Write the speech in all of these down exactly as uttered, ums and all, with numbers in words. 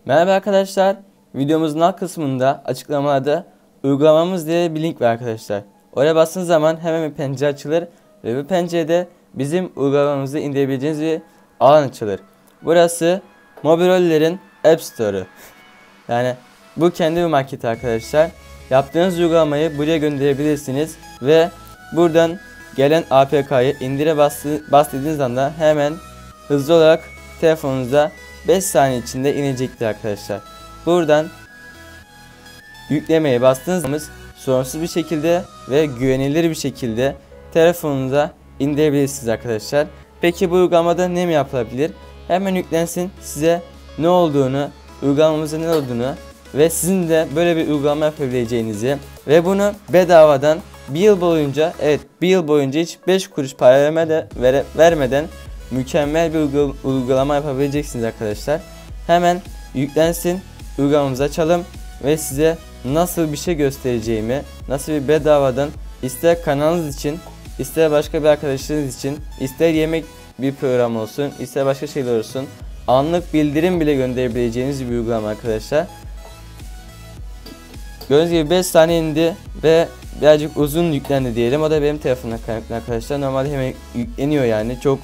Merhaba arkadaşlar. Videomuzun alt kısmında açıklamalarda uygulamamız diye bir link var arkadaşlar. Oraya bastığınız zaman hemen bir pencere açılır ve bu pencerede bizim uygulamamızı indirebileceğiniz bir alan açılır. Burası Mobiloller'in App Store'u. Yani bu kendi bir market arkadaşlar. Yaptığınız uygulamayı buraya gönderebilirsiniz ve buradan gelen A P K'yı indire bastı, bastığınız anda hemen hızlı olarak telefonunuza beş saniye içinde inecektir arkadaşlar. Buradan yüklemeye bastığınız sorunsuz bir şekilde ve güvenilir bir şekilde telefonunuza indirebilirsiniz arkadaşlar. Peki bu uygulamada ne mi yapılabilir? Hemen yüklensin, size ne olduğunu, uygulamamızın ne olduğunu ve sizin de böyle bir uygulama yapabileceğinizi ve bunu bedavadan bir yıl boyunca, evet bir yıl boyunca hiç beş kuruş para vermeden, vere, vermeden mükemmel bir uygulama yapabileceksiniz arkadaşlar. Hemen yüklensin, uygulamamızı açalım ve size nasıl bir şey göstereceğimi, nasıl bir bedavadan ister kanalınız için, ister başka bir arkadaşınız için, ister yemek bir program olsun, ister başka şeyler olsun, anlık bildirim bile gönderebileceğiniz bir uygulama arkadaşlar. Gördüğünüz gibi beş saniye indi ve birazcık uzun yüklendi diyelim. O da benim telefonumdan kaynaklı arkadaşlar. Normalde hemen yükleniyor yani. Çok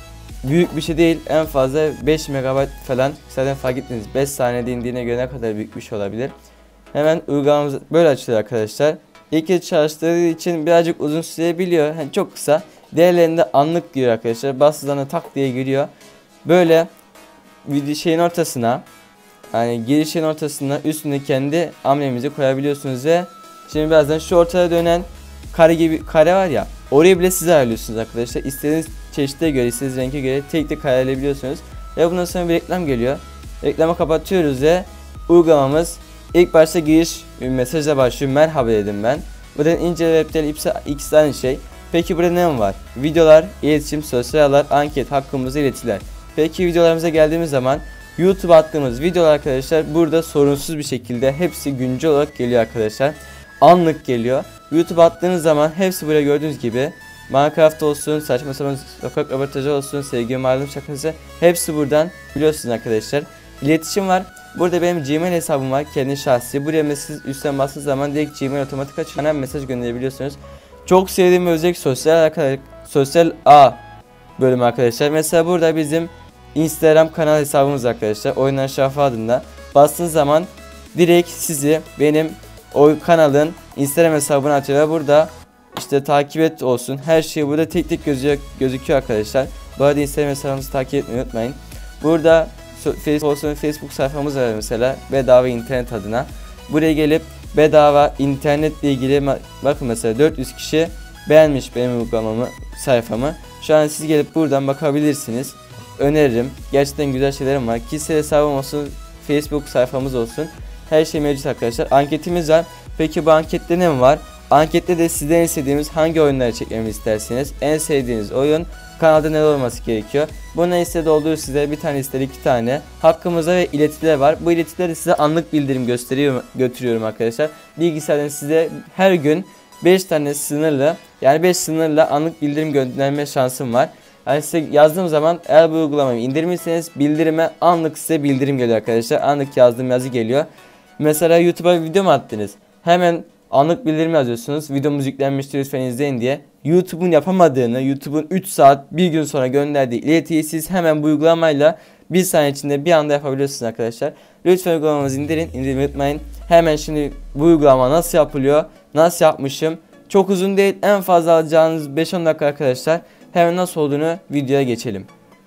büyük bir şey değil. En fazla beş megabayt falan. Zaten fark ettiniz. beş saniyede indiğine göre ne kadar büyük bir şey olabilir. Hemen uygulamamız böyle açılıyor arkadaşlar. İlk kez çalıştığı için birazcık uzun sürebiliyor. Yani çok kısa. Diğerlerinde anlık diyor arkadaşlar. Bastığında tak diye giriyor. Böyle video şeyin ortasına, yani girişin ortasına üstüne kendi amblemizi koyabiliyorsunuz ve şimdi birazdan şu ortada dönen kare gibi kare var ya, orayı bile siz ayarlıyorsunuz arkadaşlar. İstediğiniz çeşide göre, istediğiniz renge göre tek tek ayarlayabiliyorsunuz. Ve bundan sonra bir reklam geliyor. Reklamı kapatıyoruz ve uygulamamız ilk başta giriş mesajla başlıyor. Merhaba dedim ben. Buradan incele web ikisi aynı şey. Peki burada ne var? Videolar, iletişim, sosyal ağlar, anket, hakkımızı iletiler. Peki videolarımıza geldiğimiz zaman YouTube attığımız videolar arkadaşlar burada sorunsuz bir şekilde hepsi güncel olarak geliyor arkadaşlar. Anlık geliyor. YouTube attığınız zaman hepsi buraya gördüğünüz gibi. Minecraft olsun, saçma sapan sokak röportajı olsun, sevgi malum şakası, hepsi buradan biliyorsunuz arkadaşlar. İletişim var. Burada benim Gmail hesabım var, kendi şahsi. Buraya mesaj üstten bastığınız zaman direkt Gmail otomatik açıyor. Hemen mesaj gönderebiliyorsunuz. Çok sevdiğim özellik sosyal sosyal ağ bölümü arkadaşlar. Mesela burada bizim Instagram kanal hesabımız arkadaşlar. Oyunlar Şafa adında. Bastığınız zaman direkt sizi benim o kanalın Instagram hesabına atıyor. Burada işte takip et olsun. Her şey burada tek tek gözüküyor, gözüküyor arkadaşlar. Bu arada Instagram hesabımızı takip etmeyi unutmayın. Burada Facebook olsun, Facebook sayfamız var mesela. Bedava internet adına. Buraya gelip bedava internetle ilgili bakın mesela dört yüz kişi beğenmiş benim uygulamamı, sayfamı. Şu an siz gelip buradan bakabilirsiniz. Öneririm. Gerçekten güzel şeylerim var. Kişisel hesabım olsun, Facebook sayfamız olsun. Her şey mevcut arkadaşlar. Anketimiz var. Peki bu ankette ne mi var? Ankette de sizden en sevdiğimiz hangi oyunları çekmemi istersiniz? En sevdiğiniz oyun, kanalda neler olması gerekiyor? Bunun listede olduğu size bir tane ister iki tane. Hakkımıza ve iletiler var. Bu iletileri size anlık bildirim gösteriyorum, götürüyorum arkadaşlar. Bilgisayardan size her gün beş tane sınırlı, yani beş sınırla anlık bildirim gönderme şansım var. Yani size yazdığım zaman eğer bu uygulamayı indirmişseniz bildirime anlık size bildirim geliyor arkadaşlar. Anlık yazdığım yazı geliyor. Mesela YouTube'a bir video mu attınız? Hemen anlık bildirim yazıyorsunuz. Videomuz yüklenmiştir lütfen izleyin diye. YouTube'un yapamadığını, YouTube'un üç saat bir gün sonra gönderdiği iletiyi siz hemen bu uygulamayla bir saniye içinde bir anda yapabiliyorsunuz arkadaşlar. Lütfen uygulamamızı indirin, indirmeyi unutmayın. Hemen şimdi bu uygulama nasıl yapılıyor, nasıl yapmışım. Çok uzun değil, en fazla alacağınız beş on dakika arkadaşlar. Hemen nasıl olduğunu videoya geçelim.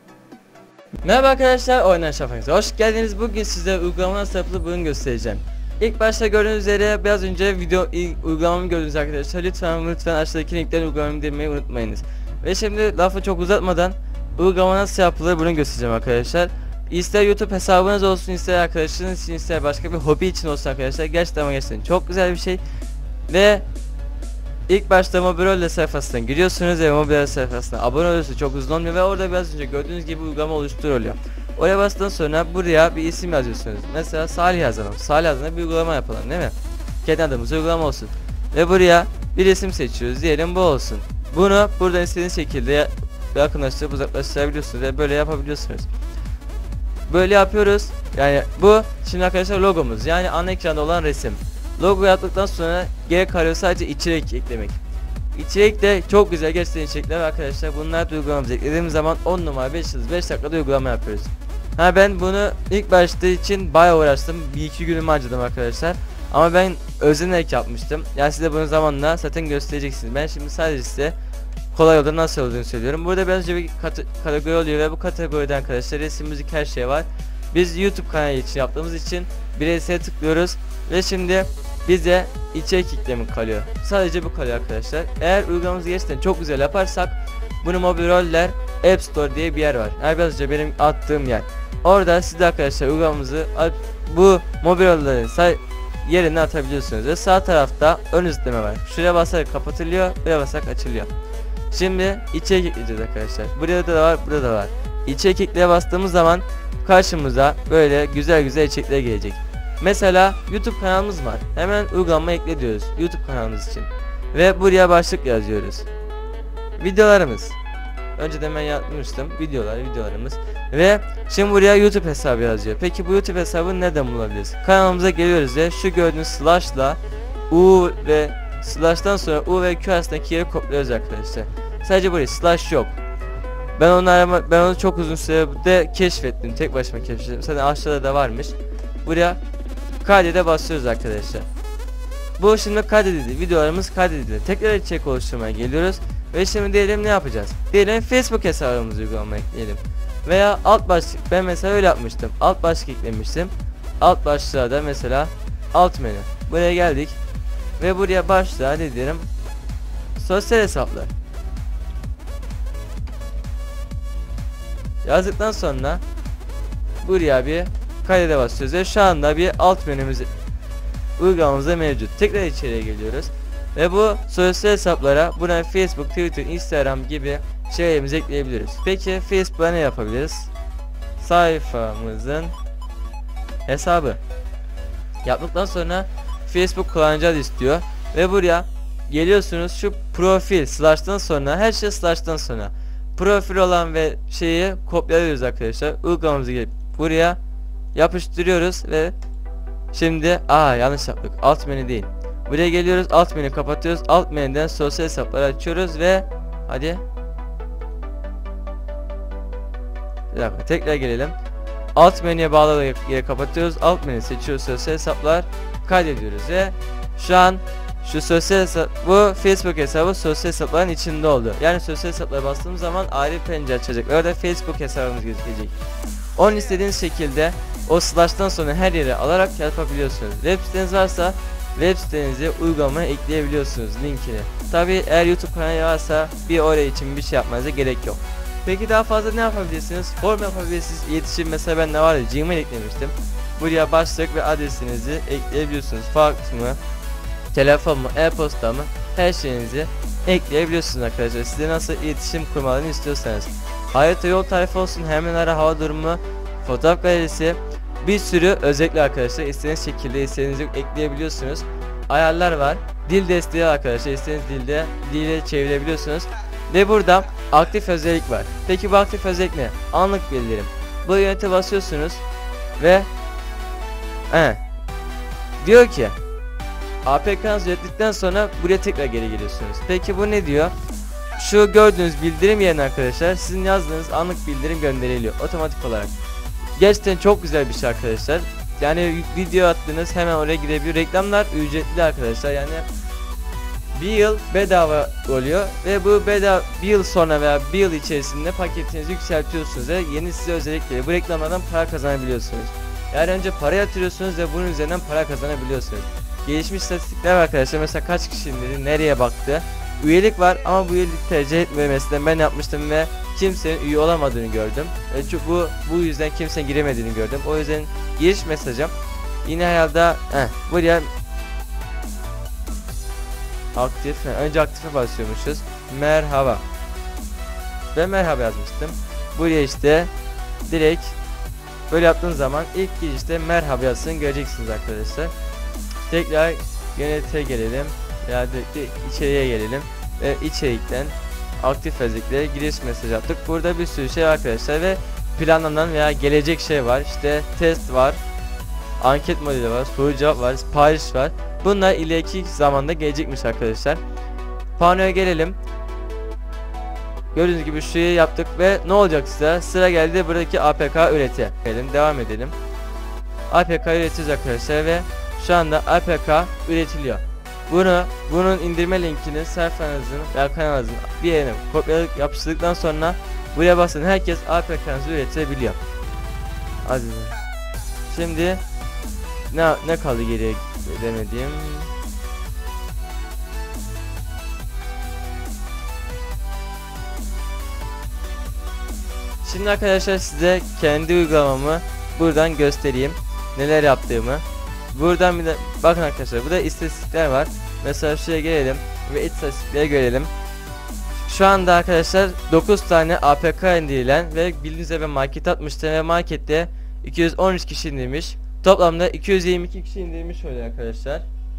Merhaba arkadaşlar, Oyunlar Şafak'ta hoş geldiniz. Bugün size uygulama nasıl yapılır bunu göstereceğim. İlk başta gördüğünüz üzere biraz önce video uygulamamı gördünüz arkadaşlar. Lütfen lütfen aşağıdaki linkten uygulamamı indirmeyi unutmayınız. Ve şimdi lafı çok uzatmadan uygulama nasıl yapılır bunu göstereceğim arkadaşlar. İster YouTube hesabınız olsun, ister arkadaşınız için, ister başka bir hobi için olsun arkadaşlar. Gerçekten ama gerçekten çok güzel bir şey. Ve İlk başta Mobiloller sayfasından giriyorsunuz ve Mobiloller sayfasına abone oluyorsunuz, çok uzun olmuyor ve orada biraz önce gördüğünüz gibi uygulama oluşturuluyor. Oraya bastıktan sonra buraya bir isim yazıyorsunuz. Mesela Salih yazalım. Salih adına bir uygulama yapalım değil mi? Kendi adımız uygulama olsun. Ve buraya bir isim seçiyoruz. Diyelim bu olsun. Bunu buradan istediğiniz şekilde yakınlaştırıp uzaklaştırabiliyorsunuz ve böyle yapabiliyorsunuz. Böyle yapıyoruz. Yani bu şimdi arkadaşlar logomuz, yani ana ekranda olan resim. Logo yaptıktan sonra gerek kalıyor sadece içerik eklemek. İçerik de çok güzel gerçekten içerikler arkadaşlar. Bunlar uygulamamıza eklediğimiz zaman on numara beş yıldız beş dakikada uygulama yapıyoruz. Ha ben bunu ilk başta için bayağı uğraştım. Bir iki günümü harcadım arkadaşlar. Ama ben özenerek yapmıştım. Yani size bunu zamanla zaten göstereceksiniz. Ben şimdi sadece size kolay yolda nasıl olduğunu söylüyorum. Burada birazcık bir kategori oluyor ve bu kategoride arkadaşlar resim, müzik, her şey var. Biz YouTube kanalı için yaptığımız için bireysel tıklıyoruz ve şimdi bize içerik yüklemi kalıyor. Sadece bu kalıyor arkadaşlar. Eğer uygulamamızı gerçekten çok güzel yaparsak bunu Mobil Roller App Store diye bir yer var. Yani birazcık benim attığım yer. Orada siz de arkadaşlar uygulamamızı bu Mobil Roller'ın yerine atabiliyorsunuz ve sağ tarafta ön izleme var. Şuraya basarak kapatılıyor, buraya basarak açılıyor. Şimdi içerik ekleyeceğiz arkadaşlar. Burada da var, burada da var. İçerik ekleye bastığımız zaman karşımıza böyle güzel güzel içerikler gelecek. Mesela YouTube kanalımız var. Hemen uygulama ekle diyoruz YouTube kanalımız için. Ve buraya başlık yazıyoruz. Videolarımız. Önceden ben yapmıştım. Videolar, videolarımız. Ve şimdi buraya YouTube hesabı yazıyor. Peki bu YouTube hesabını nereden bulabiliriz? Kanalımıza geliyoruz ve şu gördüğünüz slash'la U ve slash'tan sonra U ve Q arasındaki yeri kopyalıyoruz arkadaşlar. Sadece buraya slash yok. Ben onu arama, ben onu çok uzun sürede keşfettim. Tek başıma keşfettim. Zaten aşağıda da varmış. Buraya kaydede basıyoruz arkadaşlar. Bu şimdi kaydedildi. Videolarımız kaydedildi. Tekrar içerik oluşturmaya geliyoruz. Ve şimdi diyelim ne yapacağız? Diyelim Facebook hesabımızı uygulamaya ekleyelim. Veya alt başlık. Ben mesela öyle yapmıştım. Alt başlık eklemiştim. Alt başlığa da mesela alt menü. Buraya geldik. Ve buraya başlığa ne diyelim? Sosyal hesaplar. Yazdıktan sonra buraya bir kaydede basıyoruz ve şu anda bir alt menümüz uygulamamızda mevcut. Tekrar içeriye geliyoruz ve bu sosyal hesaplara buna Facebook, Twitter, Instagram gibi şeylerimizi ekleyebiliriz. Peki Facebook'a ne yapabiliriz? Sayfamızın hesabı yaptıktan sonra Facebook kullanıcı adı istiyor ve buraya geliyorsunuz, şu profil slash'tan sonra her şey slash'tan sonra profil olan ve şeyi kopyalıyoruz arkadaşlar. Uygulamamızı gelip buraya yapıştırıyoruz ve şimdi aa yanlış yaptık, alt menü değil, buraya geliyoruz, alt menü kapatıyoruz, alt menüden sosyal hesapları açıyoruz ve hadi bir dakika tekrar gelelim, alt menüye bağlı yeri kapatıyoruz, alt menü seçiyoruz, sosyal hesaplar kaydediyoruz ve şu an şu sosyal hesap, bu Facebook hesabı sosyal hesapların içinde oldu. Yani sosyal hesaplara bastığımız zaman ayrı pencere açacak. Orada Facebook hesabımız gözükecek. Onun istediğiniz şekilde o slash'tan sonra her yere alarak yapabiliyorsunuz. Web siteniz varsa web sitenizi uygulamaya ekleyebiliyorsunuz linkini. Tabi eğer YouTube kanalı varsa bir oraya için bir şey yapmanıza gerek yok. Peki daha fazla ne yapabilirsiniz? Form yapabilirsiniz. İletişim, mesela ben ne var ya, Gmail eklemiştim. Buraya başlık ve adresinizi ekleyebiliyorsunuz. Fax mı, telefon mu, e-posta mı, her şeyinizi ekleyebiliyorsunuz arkadaşlar. Size nasıl iletişim kurmalarını istiyorsanız. Harita, yol tarifi olsun, hemen ara, hava durumu, fotoğraf galerisi, bir sürü özellikle arkadaşlar istediğiniz şekilde istediğinizi ekleyebiliyorsunuz. Ayarlar var, dil desteği arkadaşlar, istediğiniz dilde dile çevirebiliyorsunuz. Ve burada aktif özellik var. Peki bu aktif özellik ne? Anlık bildirim. Bu yönete basıyorsunuz ve he, diyor ki A P K'nızı yönettikten sonra buraya tekrar geri geliyorsunuz. Peki bu ne diyor? Şu gördüğünüz bildirim yerine arkadaşlar sizin yazdığınız anlık bildirim gönderiliyor otomatik olarak. Gerçekten çok güzel bir şey arkadaşlar. Yani video attığınız hemen oraya gidebiliyor. Reklamlar ücretli arkadaşlar. Yani bir yıl bedava oluyor ve bu bedava bir yıl sonra veya bir yıl içerisinde paketinizi yükseltiyorsunuz ve yeni size özellik geliyor. Bu reklamlardan para kazanabiliyorsunuz. Yani önce para yatırıyorsunuz ve bunun üzerinden para kazanabiliyorsunuz. Gelişmiş istatistikler var arkadaşlar. Mesela kaç kişinin nereye baktı. Üyelik var ama bu üyelik tercih etmemesinden ben yapmıştım ve kimsenin üye olamadığını gördüm. E çünkü bu bu yüzden kimsenin giremediğini gördüm. O yüzden giriş mesajım yine herhalde heh, buraya aktif, önce aktife basıyormuşuz. Merhaba. Ben merhaba yazmıştım. Buraya işte direkt böyle yaptığınız zaman ilk girişte merhaba yazısını göreceksiniz arkadaşlar. Tekrar yönete gelelim. Ya direkt içeriye gelelim ve içerikten aktif özelliklere giriş mesaj attık. Burada bir sürü şey var arkadaşlar ve planlanan veya gelecek şey var. İşte test var, anket modeli var, soru cevap var, sipariş var. Bunlar ileriki zamanda gelecekmiş arkadaşlar. Panoya gelelim. Gördüğünüz gibi şurayı yaptık ve ne olacaksa sıra geldi buradaki A P K üreti. Gelelim, devam edelim. A P K üretiyoruz arkadaşlar ve şu anda A P K üretiliyor. Bunu bunun indirme linkini sayfanızın veya kanalınızın bir yerine kopyaladık, yapıştırdıktan sonra buraya basın, herkes A P K'nızı üretebiliyor. Aziz. Şimdi ne ne kaldı geriye demediğim. Şimdi arkadaşlar size kendi uygulamamı buradan göstereyim. Neler yaptığımı. Buradan bir de bakın arkadaşlar, burada istatistikler var. Mesela şuraya gelelim ve istatistikleri görelim. Şu anda arkadaşlar dokuz tane A P K indirilen ve bildiğiniz gibi market atmıştı ve markette iki yüz on üç kişi indirmiş. Toplamda iki yüz yirmi iki kişi indirmiş oluyor arkadaşlar.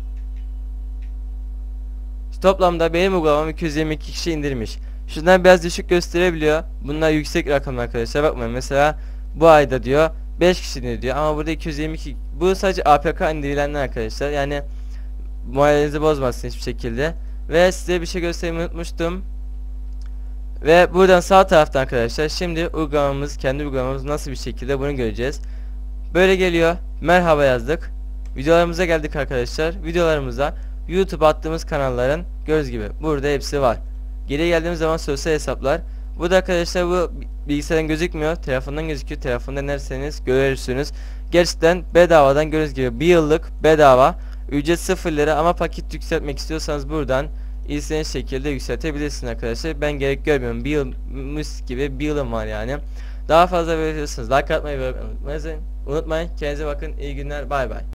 Toplamda benim uygulamam iki yüz yirmi iki kişi indirmiş. Şundan biraz düşük gösterebiliyor. Bunlar yüksek rakamlar arkadaşlar, bakmayın. Mesela bu ayda diyor beş kişi indiriyor ama burada iki yüz yirmi iki. Bu sadece A P K indirilenler arkadaşlar. Yani moralinizi bozmazsın hiçbir şekilde. Ve size bir şey göstermeyi unutmuştum. Ve buradan sağ tarafta arkadaşlar şimdi uygulamamız, kendi uygulamamız nasıl bir şekilde bunu göreceğiz. Böyle geliyor. Merhaba yazdık. Videolarımıza geldik arkadaşlar. Videolarımıza YouTube attığımız kanalların gördüğünüz gibi burada hepsi var. Geri geldiğimiz zaman sosyal hesaplar. Bu da arkadaşlar bu bilgisayardan gözükmüyor. Telefondan gözüküyor. Telefonda denerseniz görürsünüz. Gerçekten bedavadan gördüğünüz gibi bir yıllık bedava. Ücret sıfır lira ama paket yükseltmek istiyorsanız buradan istediğiniz şekilde yükseltebilirsiniz arkadaşlar. Ben gerek görmüyorum. Bir yılmış gibi bir yılım var yani. Daha fazla veriyorsunuz. Like atmayı unutmayın. Unutmayın. Kendinize bakın. İyi günler. Bay bay.